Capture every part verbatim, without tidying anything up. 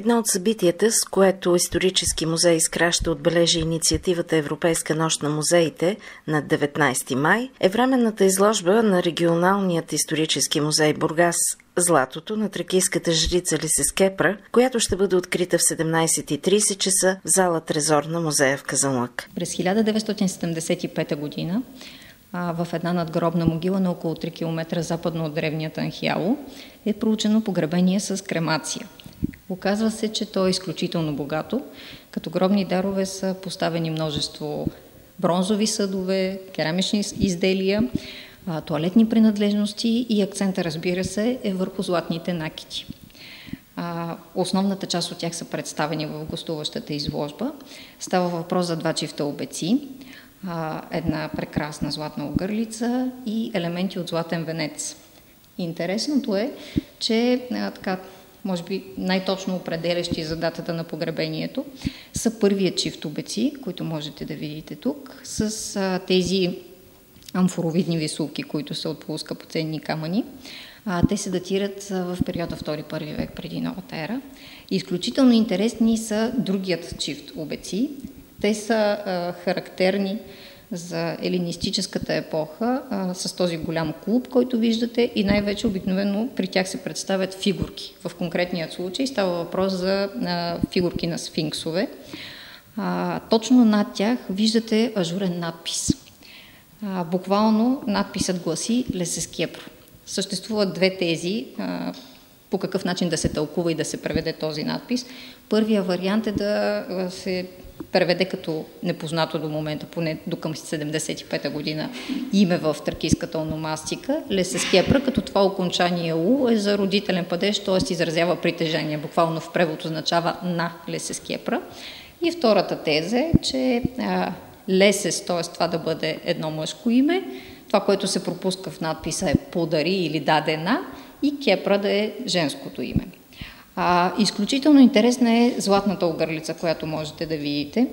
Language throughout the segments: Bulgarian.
Едно от събитията, с което Исторически музей Искра ще отбележи инициативата Европейска нощ на музеите на деветнайсети май, е временната изложба на Регионалният исторически музей Бургас «Златото» на тракийската жрица Лесескепра, която ще бъде открита в седемнайсет и трийсет часа в зала Трезор на музея в Казанлък. През хиляда деветстотин седемдесет и пета година в една надгробна могила на около три километра западно от древният Анхиало е проучено погребение с кремация. Оказва се, че то е изключително богато. Като гробни дарове са поставени множество бронзови съдове, керамични изделия, тоалетни принадлежности и акцента, разбира се, е върху златните накити. Основната част от тях са представени в гостуващата изложба. Става въпрос за два чифта обеци, една прекрасна златна огърлица и елементи от златен венец. Интересното е, че така, може би най-точно определящи за датата на погребението са първият чифт обеци, които можете да видите тук, с а, тези амфоровидни висулки, които са от полускъпоценни камъни. А, те се датират в периода втори-първи век преди новата ера. Изключително интересни са другият чифт обеци. Те са а, характерни за елинистическата епоха а, с този голям клуб, който виждате, и най-вече обикновено при тях се представят фигурки. В конкретният случай става въпрос за а, фигурки на сфинксове. А, точно над тях виждате ажурен надпис. А, буквално надписът гласи Лесескепра. Съществуват две тези а, по какъв начин да се тълкува и да се преведе този надпис. Първия вариант е да се преведе като непознато до момента, поне до към седемдесет и пета година, име в тракийската ономастика. Лесескепра, като това окончание У е за родителен падеж, т.е. изразява притежание. Буквално в превод означава на Лесескепра. И втората теза е, че а, Лесес, т.е. това да бъде едно мъжко име, това, което се пропуска в надписа е подари или дадена, и Кепра да е женското име. А, изключително интересна е златната огърлица, която можете да видите,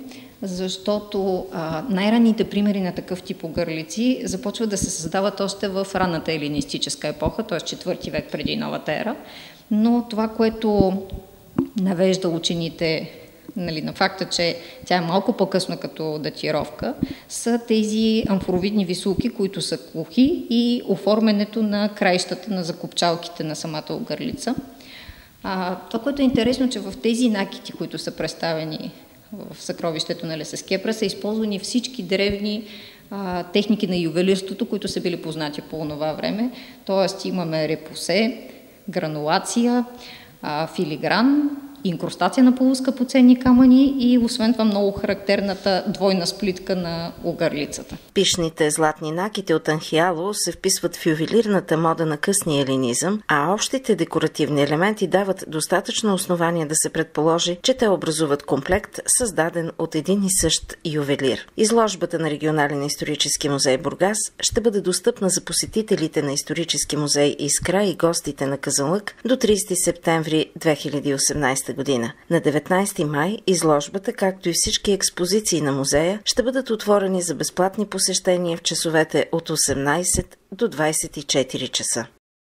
защото най-ранните примери на такъв тип огърлици започват да се създават още в ранната елинистическа епоха, т.е. четвърти век преди новата ера, но това, което навежда учените, нали, на факта, че тя е малко по-късна като датировка, са тези амфоровидни висулки, които са кухи, и оформянето на краищата на закопчалките на самата огърлица. А, това, което е интересно, че в тези накити, които са представени в съкровището на Лесескепра, са използвани всички древни а, техники на ювелирството, които са били познати по това време. Тоест имаме репусе, гранулация, а, филигран, инкрустация на полускъпоценни камъни и освен това много характерната двойна сплитка на огърлицата. Пишните златни накити от Анхиало се вписват в ювелирната мода на късния елинизъм, а общите декоративни елементи дават достатъчно основание да се предположи, че те образуват комплект, създаден от един и същ ювелир. Изложбата на Регионален исторически музей Бургас ще бъде достъпна за посетителите на Исторически музей Искра и гостите на Казанлък до трийсети септември две хиляди и осемнайсета година. На деветнайсети май изложбата, както и всички експозиции на музея, ще бъдат отворени за безплатни посещения в часовете от осемнайсет до двайсет и четири часа.